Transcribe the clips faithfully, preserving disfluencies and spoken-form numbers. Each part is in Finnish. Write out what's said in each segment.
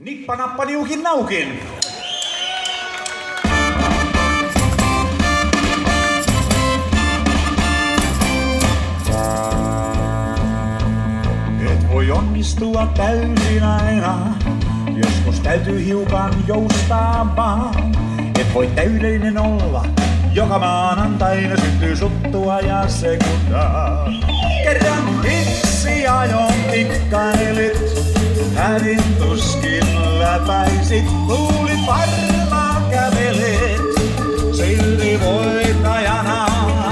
Nippa nappa niukin naukin. Et voi onnistua täysin aina, joskus täytyy hiukan joustaa vaan. Et voi täydellinen olla, joka maanantaina syntyy suttua ja sekundaa. Kerran itse ajon tikkailit, hädin tuskin läpäisit, luulit varmaan kävelet, silti voittajana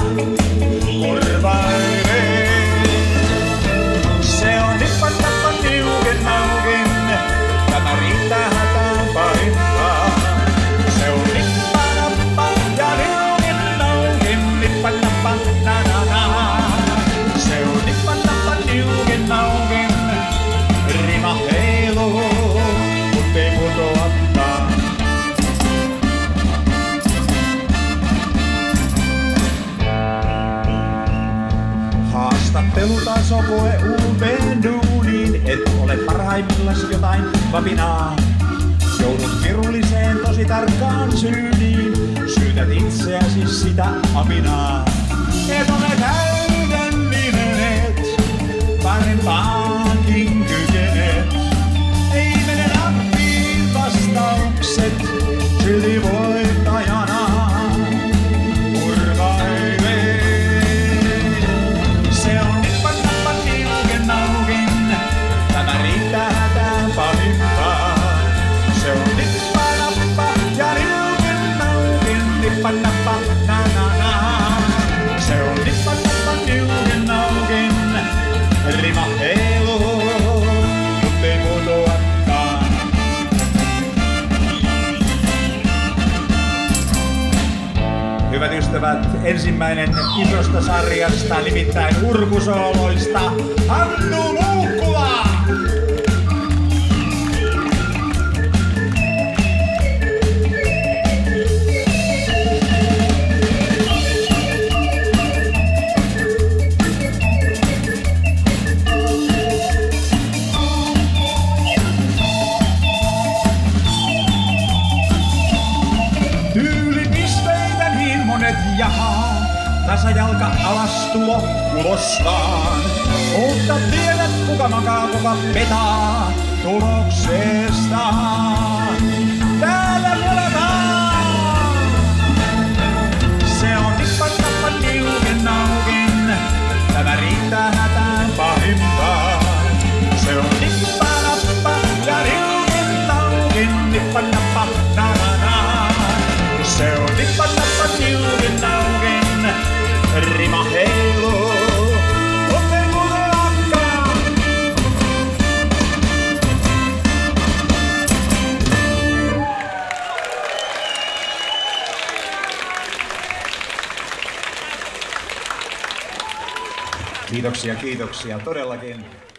urvailet. Se on nippan nappan niukin naukin, tämä riittää hätään pahimpaan. Se on nippa nappa ja niukin naukin, nippa nappa na na na. Se on nippa nappa niukin naukin, rima heiluu, mut ei putoakaan. Haastattelutaso koe uuteen duuniin, et ole parhaimmillas jotain vapinaa. Joudut kirulliseen tosi tarkkaan syyniin, syytät itseäsi sitä apinaa. Et ole täydellinen, et parempaankin kykenet. Ei mene nappiin vastaukset, silti voittajana urvailee. Se on nippan nappan niukin naukin, tämä riittää hätään pahimpaan. Se on nippa nappa ja niukin naukin, nippa nappa na na na. Se on nippa nappa niukin naukin, rima heiluu, mut ei putoakaan. Hyvät ystävät, ensimmäinen isosta sarjasta, nimittäin urkusooloista, Hannu Muukkula! Jaha, tasajalka alastulo ulos vaan. Mutta tiedät kuka makaa, kuka petaa tuloksesta. Täällä pelataan. Se on nippan nappan niukin naukin, tämä riittää hätään pahimpaan. Se on nippa nappa ja niukin naukin, nippan nappa na na na. Se on nippan nappa niukin naukin, rima heiluu, mut ei putoakaan. Kiitoksia, kiitoksia, todellakin.